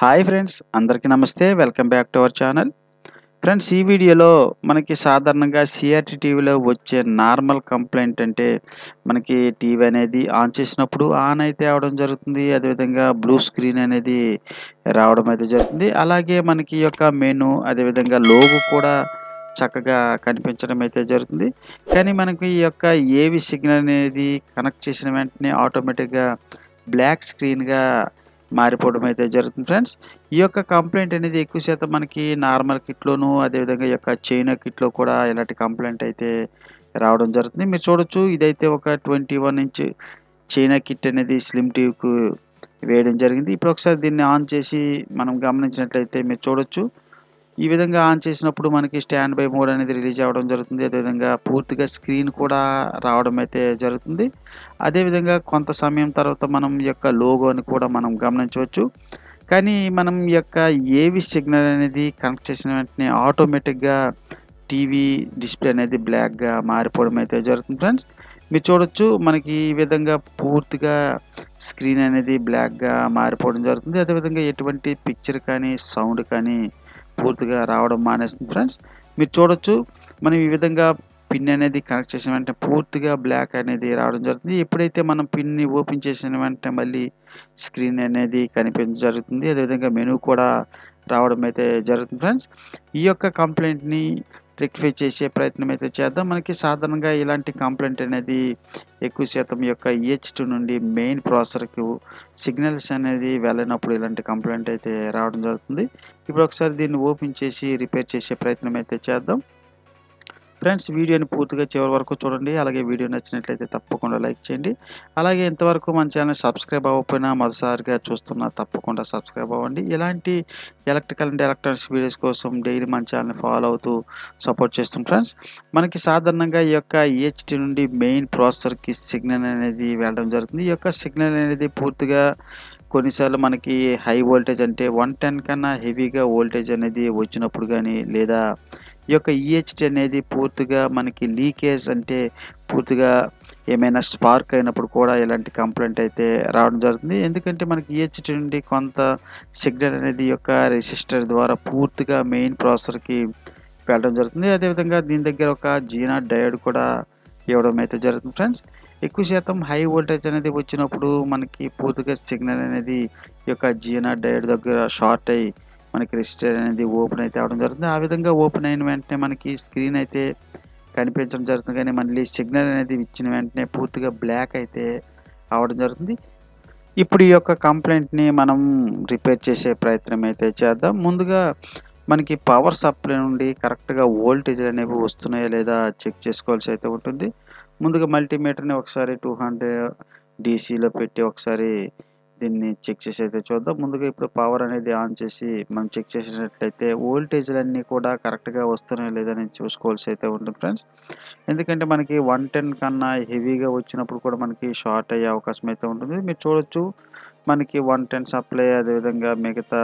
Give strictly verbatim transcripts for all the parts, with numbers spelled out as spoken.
Hi friends, అందరికీ నమస్తే. Welcome back to our channel. Friends, ఈ వీడియోలో మనకి సాధారణంగా సీఆర్టీ టీవీలో వచ్చే నార్మల్ కంప్లైంట్ అంటే మనకి టీవీ అనేది ఆన్ చేసినప్పుడు ఆన్ అయితే అవ్వడం జరుగుతుంది. అదేవిధంగా బ్లూ స్క్రీన్ అనేది రావడం అయితే జరుగుతుంది. అలాగే మనకి ఈ యొక్క మెనూ అదేవిధంగా లోగో కూడా చక్కగా కనిపించడం అయితే జరుగుతుంది. కానీ మనకి ఈ యొక్క ఏవి సిగ్నల్ అనేది కనెక్ట్ చేసిన వెంటనే ఆటోమేటిక్‌గా బ్లాక్ స్క్రీన్‌గా మారిపోవడం అయితే జరుగుతుంది ఫ్రెండ్స్. ఈ యొక్క కంప్లైంట్ అనేది ఎక్కువ శాతం మనకి నార్మల్ కిట్‌లోను అదేవిధంగా ఈ యొక్క చైనా కిట్‌లో కూడా ఇలాంటి కంప్లైంట్ అయితే రావడం జరుగుతుంది. మీరు చూడొచ్చు, ఇదైతే ఒక ఇరవై ఒక్క ఇంచ్ చైనా కిట్ అనేది స్లిమ్ టీవీకి వేయడం జరిగింది. ఇప్పుడు ఒకసారి దీన్ని ఆన్ చేసి మనం గమనించినట్లయితే మీరు చూడొచ్చు. ఈ విధంగా ఆన్ చేసినప్పుడు మనకి స్టాండ్ బై మోడ్ అనేది రిలీజ్ అవ్వడం జరుగుతుంది. అదేవిధంగా పూర్తిగా స్క్రీన్ కూడా రావడం అయితే జరుగుతుంది. అదేవిధంగా కొంత సమయం తర్వాత మనం ఈ యొక్క లోగోని కూడా మనం గమనించవచ్చు. కానీ మనం ఈ యొక్క ఏవి సిగ్నల్ అనేది కనెక్ట్ చేసిన వెంటనే ఆటోమేటిక్‌గా టీవీ డిస్‌ప్లే అనేది బ్లాక్‌గా మారిపోవడం అయితే జరుగుతుంది ఫ్రెండ్స్. మీరు చూడొచ్చు, మనకి ఈ విధంగా పూర్తిగా స్క్రీన్ అనేది బ్లాక్‌గా మారిపోవడం జరుగుతుంది. అదేవిధంగా ఎటువంటి పిక్చర్ కానీ, సౌండ్ కానీ పూర్తిగా రావడం మానేస్తుంది ఫ్రెండ్స్. మీరు చూడొచ్చు, మనం ఈ విధంగా పిన్ అనేది కనెక్ట్ చేసిన వెంటనే పూర్తిగా బ్లాక్ అనేది రావడం జరుగుతుంది. ఎప్పుడైతే మనం పిన్‌ని ఓపెన్ చేసిన వెంటనే మళ్ళీ స్క్రీన్ అనేది కనిపించడం జరుగుతుంది. అదేవిధంగా మెనూ కూడా రావడం అయితే జరుగుతుంది ఫ్రెండ్స్. ఈ యొక్క కంప్లైంట్‌ని రెక్టిఫై చేసే ప్రయత్నం అయితే చేద్దాం. మనకి సాధారణంగా ఇలాంటి కంప్లైంట్ అనేది ఎక్కువ శాతం ఈ యొక్క ఈహెచ్ టూ నుండి మెయిన్ ప్రాసెసర్‌కు సిగ్నల్స్ అనేది వెళ్ళినప్పుడు ఇలాంటి కంప్లైంట్ అయితే రావడం జరుగుతుంది. ఇప్పుడు ఒకసారి దీన్ని ఓపెన్ చేసి రిపేర్ చేసే ప్రయత్నం అయితే చేద్దాం. ఫ్రెండ్స్, వీడియోని పూర్తిగా చివరి వరకు చూడండి. అలాగే వీడియో నచ్చినట్లయితే తప్పకుండా లైక్ చేయండి. అలాగే ఇంతవరకు మన ఛానల్ సబ్స్క్రైబ్ అవ్వకపోయినా మొదటిసారిగా చూస్తున్నా తప్పకుండా సబ్స్క్రైబ్ అవ్వండి. ఇలాంటి ఎలక్ట్రికల్ అండ్ ఎలక్ట్రానిక్స్ వీడియోస్ కోసం డైలీ మన ఛానల్‌ని ఫాలో అవుతూ సపోర్ట్ చేస్తాం ఫ్రెండ్స్. మనకి సాధారణంగా ఈ యొక్క ఈహెచ్‌టీ నుండి మెయిన్ ప్రాసెసర్‌కి సిగ్నల్ అనేది వెళ్ళడం జరుగుతుంది. ఈ యొక్క సిగ్నల్ అనేది పూర్తిగా కొన్నిసార్లు మనకి హై వోల్టేజ్ అంటే నూట పది కన్నా హెవీగా వోల్టేజ్ అనేది వచ్చినప్పుడు గానీ, లేదా ఈ యొక్క ఈహెచ్‌టీ అనేది పూర్తిగా మనకి లీకేజ్ అంటే పూర్తిగా ఏమైనా స్పార్క్ అయినప్పుడు కూడా ఇలాంటి కంప్లైంట్ అయితే రావడం జరుగుతుంది. ఎందుకంటే మనకి ఈహెచ్‌టీ నుండి కొంత సిగ్నల్ అనేది ఈ యొక్క రెసిస్టర్ ద్వారా పూర్తిగా మెయిన్ ప్రాసెసర్‌కి వెళ్ళడం జరుగుతుంది. అదేవిధంగా దీని దగ్గర ఒక జీనాట్ డయోడ్ కూడా ఇవ్వడం అయితే జరుగుతుంది ఫ్రెండ్స్. ఎక్కువ శాతం హై వోల్టేజ్ అనేది వచ్చినప్పుడు మనకి పూర్తిగా సిగ్నల్ అనేది ఈ యొక్క జీనాట్ డయోడ్ దగ్గర షార్ట్ అయ్యి మనకి రెసిస్టర్ అనేది ఓపెన్ అయితే అవ్వడం జరుగుతుంది. ఆ విధంగా ఓపెన్ అయిన వెంటనే మనకి స్క్రీన్ అయితే కనిపించడం జరుగుతుంది. కానీ మళ్ళీ సిగ్నల్ అనేది ఇచ్చిన వెంటనే పూర్తిగా బ్లాక్ అయితే అవ్వడం జరుగుతుంది. ఇప్పుడు ఈ యొక్క కంప్లైంట్‌ని మనం రిపేర్ చేసే ప్రయత్నం అయితే చేద్దాం. ముందుగా మనకి పవర్ సప్లై నుండి కరెక్ట్‌గా వోల్టేజ్‌లు అనేవి వస్తున్నాయా లేదా చెక్ చేసుకోవాల్సి అయితే ఉంటుంది. ముందుగా మల్టీమీటర్‌ని ఒకసారి రెండు వందలు డీసీలో పెట్టి ఒకసారి దీన్ని చెక్ చేసి అయితే చూద్దాం. ముందుగా ఇప్పుడు పవర్ అనేది ఆన్ చేసి మనం చెక్ చేసినట్లయితే వోల్టేజ్‌లన్నీ కూడా కరెక్ట్‌గా వస్తున్నాయా లేదా అని చూసుకోవాల్సి అయితే ఉంటుంది ఫ్రెండ్స్. ఎందుకంటే మనకి నూట పది కన్నా హెవీగా వచ్చినప్పుడు కూడా మనకి షార్ట్ అయ్యే అవకాశం అయితే ఉంటుంది. మీరు చూడొచ్చు, మనకి నూట పది సప్లై అదేవిధంగా మిగతా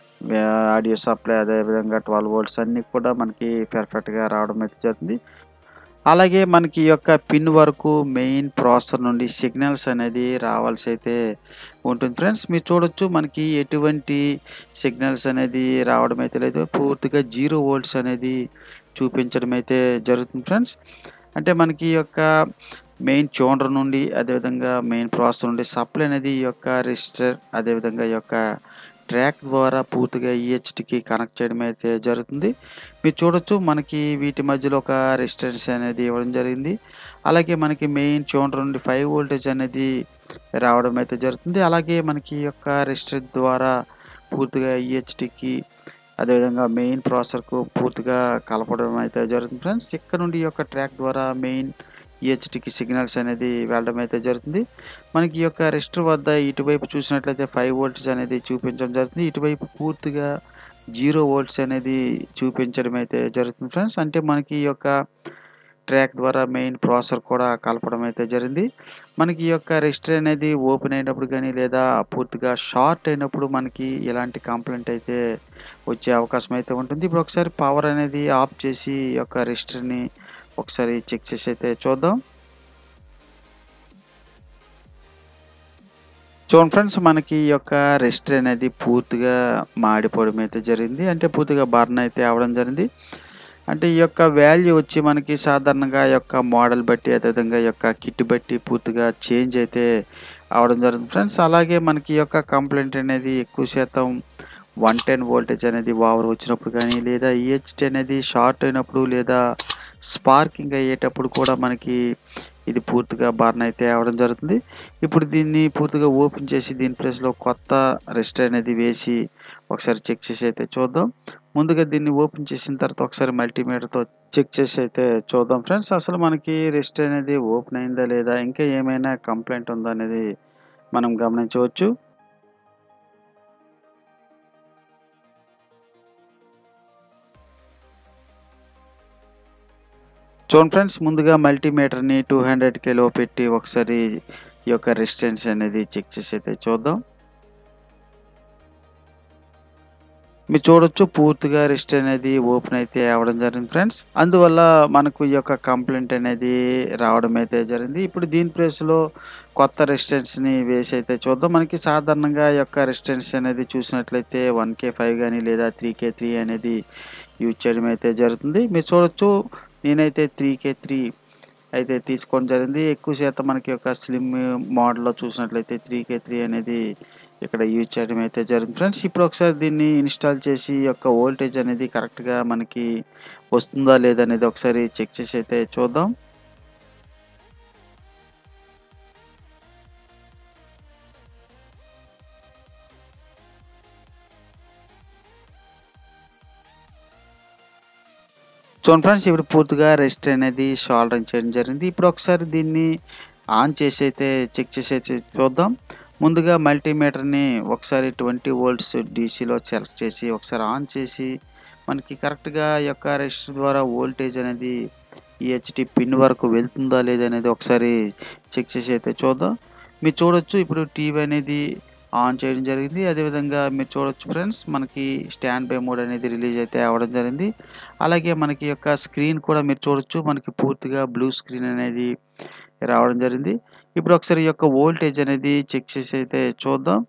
ఆహ్, ఆడియో సప్లై అదేవిధంగా పన్నెండు వోల్ట్స్ అన్నీ కూడా మనకి పర్ఫెక్ట్‌గా రావడం అయితే జరుగుతుంది. అలాగే మనకి ఈ యొక్క పిన్ వరకు మెయిన్ ప్రాసెసర్ నుండి సిగ్నల్స్ అనేది రావాల్సి అయితే ఉంటుంది ఫ్రెండ్స్. మీరు చూడొచ్చు, మనకి ఎటువంటి సిగ్నల్స్ అనేది రావడం అయితే లేదు. పూర్తిగా జీరో వోల్ట్స్ అనేది చూపించడం అయితే జరుగుతుంది ఫ్రెండ్స్. అంటే మనకి ఈ యొక్క మెయిన్ ట్యూనర్ నుండి అదేవిధంగా మెయిన్ ప్రాసెసర్ నుండి సప్లై అనేది ఈ యొక్క రెసిస్టర్ అదేవిధంగా ఈ యొక్క ట్రాక్ ద్వారా పూర్తిగా ఈహెచ్‌టీకి కనెక్ట్ చేయడం అయితే జరుగుతుంది. మీరు చూడొచ్చు, మనకి వీటి మధ్యలో ఒక రెసిస్టెన్స్ అనేది ఇవ్వడం జరిగింది. అలాగే మనకి మెయిన్ ట్యూనర్ నుండి ఐదు వోల్టేజ్ అనేది రావడం అయితే జరుగుతుంది. అలాగే మనకి ఈ యొక్క రెసిస్టర్ ద్వారా పూర్తిగా ఈహెచ్‌టీకి అదేవిధంగా మెయిన్ ప్రాసెసర్‌కు పూర్తిగా కలపడం అయితే జరుగుతుంది ఫ్రెండ్స్. ఇక్కడ నుండి ఈ యొక్క ట్రాక్ ద్వారా మెయిన్ ఈహెచ్‌టీకి సిగ్నల్స్ అనేది వెళ్ళడం అయితే జరుగుతుంది. మనకి ఈ యొక్క రెసిస్టర్ వద్ద ఇటువైపు చూసినట్లయితే ఐదు వోల్ట్స్ అనేది చూపించడం జరుగుతుంది. ఇటువైపు పూర్తిగా జీరో వోల్ట్స్ అనేది చూపించడం అయితే జరుగుతుంది ఫ్రెండ్స్. అంటే మనకి ఈ యొక్క ట్రాక్ ద్వారా మెయిన్ ప్రాసెసర్ కూడా కలపడం అయితే జరిగింది. మనకి ఈ యొక్క రెసిస్టర్ అనేది ఓపెన్ అయినప్పుడు గానీ, లేదా పూర్తిగా షార్ట్ అయినప్పుడు మనకి ఇలాంటి కంప్లైంట్ అయితే వచ్చే అవకాశం అయితే ఉంటుంది. ఇప్పుడు ఒకసారి పవర్ అనేది ఆఫ్ చేసి ఈ యొక్క రెసిస్టర్‌ని ఒకసారి చెక్ చేసి అయితే చూద్దాం. చూడండి ఫ్రెండ్స్, మనకి ఈ యొక్క రెసిస్టర్ అనేది పూర్తిగా మాడిపోవడం అయితే జరిగింది. అంటే పూర్తిగా బర్న్ అయితే అవ్వడం జరిగింది. అంటే ఈ యొక్క వాల్యూ వచ్చి మనకి సాధారణంగా ఈ యొక్క మోడల్ బట్టి అదేవిధంగా ఈ యొక్క కిట్ బట్టి పూర్తిగా చేంజ్ అయితే అవ్వడం జరుగుతుంది ఫ్రెండ్స్. అలాగే మనకి ఈ యొక్క కంప్లైంట్ అనేది ఎక్కువ శాతం వన్ టెన్ వోల్టేజ్ అనేది ఓవర్ వచ్చినప్పుడు కానీ, లేదా ఈహెచ్టీ అనేది షార్ట్ అయినప్పుడు, లేదా స్పార్కింగ్ అయ్యేటప్పుడు కూడా మనకి ఇది పూర్తిగా బర్న్ అయితే అవ్వడం జరుగుతుంది. ఇప్పుడు దీన్ని పూర్తిగా ఓపెన్ చేసి దీని ప్లేస్‌లో కొత్త రెసిస్టర్ అనేది వేసి ఒకసారి చెక్ చేసి అయితే చూద్దాం. ముందుగా దీన్ని ఓపెన్ చేసిన తర్వాత ఒకసారి మల్టీమీటర్‌తో చెక్ చేసి అయితే చూద్దాం ఫ్రెండ్స్. అసలు మనకి రెసిస్టర్ అనేది ఓపెన్ అయిందా లేదా? ఇంకా ఏమైనా కంప్లైంట్ ఉందా అనేది మనం గమనించవచ్చు. చూడండి ఫ్రెండ్స్, ముందుగా మల్టీమీటర్‌ని టూ హండ్రెడ్ కేలో పెట్టి ఒకసారి ఈ యొక్క రెసిస్టెన్స్ అనేది చెక్ చేసి అయితే చూద్దాం. మీరు చూడొచ్చు పూర్తిగా రెసిస్టర్ అనేది ఓపెన్ అయితే అవ్వడం జరిగింది ఫ్రెండ్స్. అందువల్ల మనకు ఈ యొక్క కంప్లైంట్ అనేది రావడం అయితే జరిగింది. ఇప్పుడు దీని ప్లేస్‌లో కొత్త రెసిస్టెన్స్‌ని వేసి అయితే చూద్దాం. మనకి సాధారణంగా ఈ యొక్క రెసిస్టెన్స్ అనేది చూసినట్లయితే వన్ కే ఫైవ్ గాని, లేదా త్రీ కే త్రీ అనేది యూజ్ చేయడం అయితే జరుగుతుంది. మీరు చూడొచ్చు, నేనైతే త్రీ కే త్రీ అయితే తీసుకోవడం జరిగింది. ఎక్కువ శాతం మనకి యొక్క స్లిమ్ మోడల్‌లో చూసినట్లయితే త్రీ కే త్రీ అనేది ఇక్కడ యూజ్ చేయడం అయితే జరిగింది ఫ్రెండ్స్. ఇప్పుడు ఒకసారి దీన్ని ఇన్‌స్టాల్ చేసి ఈ యొక్క వోల్టేజ్ అనేది కరెక్ట్‌గా మనకి వస్తుందా లేదా అనేది ఒకసారి చెక్ చేసి అయితే చూద్దాం. చూడండి ఫ్రెండ్స్, ఇప్పుడు పూర్తిగా రెసిస్టర్ అనేది సోల్డరింగ్ చేయడం జరిగింది. ఇప్పుడు ఒకసారి దీన్ని ఆన్ చేసి అయితే చెక్ చేసి అయితే చూద్దాం. ముందుగా మల్టీమీటర్‌ని ఒకసారి ట్వంటీ వోల్ట్స్ డీసీలో సెలెక్ట్ చేసి ఒకసారి ఆన్ చేసి మనకి కరెక్ట్‌గా ఈ యొక్క రెసిస్టర్ ద్వారా వోల్టేజ్ అనేది ఈహెచ్టీ పిన్ వరకు వెళ్తుందా లేదా అనేది ఒకసారి చెక్ చేసి అయితే చూద్దాం. మీరు చూడొచ్చు, ఇప్పుడు టీవీ అనేది ఆన్ చేయడం జరిగింది. అదేవిధంగా మీరు చూడొచ్చు ఫ్రెండ్స్, మనకి స్టాండ్ బై మోడ్ అనేది రిలీజ్ అయితే అవ్వడం జరిగింది. అలాగే మనకి యొక్క స్క్రీన్ కూడా మీరు చూడొచ్చు, మనకి పూర్తిగా బ్లూ స్క్రీన్ అనేది రావడం జరిగింది. ఇప్పుడు ఒకసారి ఈ యొక్క వోల్టేజ్ అనేది చెక్ చేసి అయితే చూద్దాం.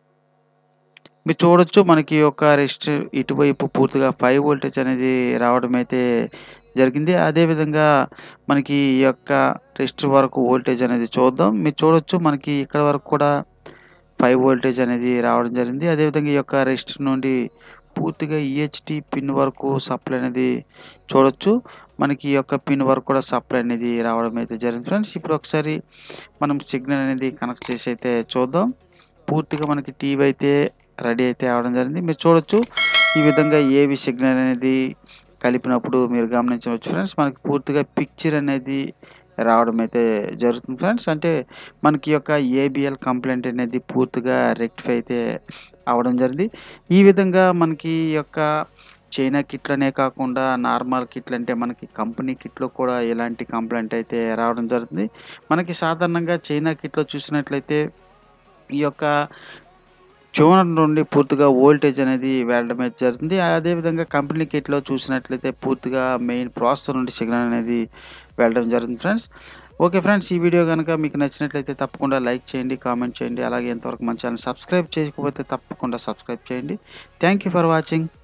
మీరు చూడొచ్చు, మనకి యొక్క రెసిస్టర్ ఇటువైపు పూర్తిగా ఫైవ్ వోల్టేజ్ అనేది రావడం అయితే జరిగింది. అదేవిధంగా మనకి ఈ యొక్క రెసిస్టర్ వరకు వోల్టేజ్ అనేది చూద్దాం. మీరు చూడొచ్చు, మనకి ఇక్కడ వరకు కూడా ఫైవ్ వోల్టేజ్ అనేది రావడం జరిగింది. అదేవిధంగా ఈ యొక్క రెసిస్టర్ నుండి పూర్తిగా ఈహెచ్టీ పిన్ వరకు సప్లై అనేది చూడొచ్చు. మనకి ఈ యొక్క పిన్ వరకు కూడా సప్లై అనేది రావడం అయితే జరిగింది ఫ్రెండ్స్. ఇప్పుడు ఒకసారి మనం సిగ్నల్ అనేది కనెక్ట్ చేసి అయితే చూద్దాం. పూర్తిగా మనకి టీవీ అయితే రెడీ అయితే అవ్వడం జరిగింది. మీరు చూడొచ్చు, ఈ విధంగా ఏవి సిగ్నల్ అనేది కలిపినప్పుడు మీరు గమనించవచ్చు ఫ్రెండ్స్, మనకి పూర్తిగా పిక్చర్ అనేది రావడం అయితే జరుగుతుంది ఫ్రెండ్స్. అంటే మనకి యొక్క ఏబిఎల్ కంప్లైంట్ అనేది పూర్తిగా రెక్టిఫై అయితే అవ్వడం జరిగింది. ఈ విధంగా మనకి యొక్క చైనా కిట్లనే కాకుండా నార్మల్ కిట్లు, అంటే మనకి కంపెనీ కిట్‌లో కూడా ఇలాంటి కంప్లైంట్ అయితే రావడం జరుగుతుంది. మనకి సాధారణంగా చైనా కిట్‌లో చూసినట్లయితే ఈ యొక్క ట్యూనర్ నుండి పూర్తిగా వోల్టేజ్ అనేది వెళ్ళడం అయితే జరుగుతుంది. అదేవిధంగా కంపెనీ కిట్‌లో చూసినట్లయితే పూర్తిగా మెయిన్ ప్రాసెసర్ నుండి సిగ్నల్ అనేది వెళ్ళడం జరుగుతుంది ఫ్రెండ్స్. ఓకే ఫ్రెండ్స్, ఈ వీడియో గనుక మీకు నచ్చినట్లయితే తప్పకుండా లైక్ చేయండి, కామెంట్ చేయండి. అలాగే ఇంతవరకు మన ఛానల్ సబ్స్క్రైబ్ చేయకపోతే తప్పకుండా సబ్స్క్రైబ్ చేయండి. Thank you for watching.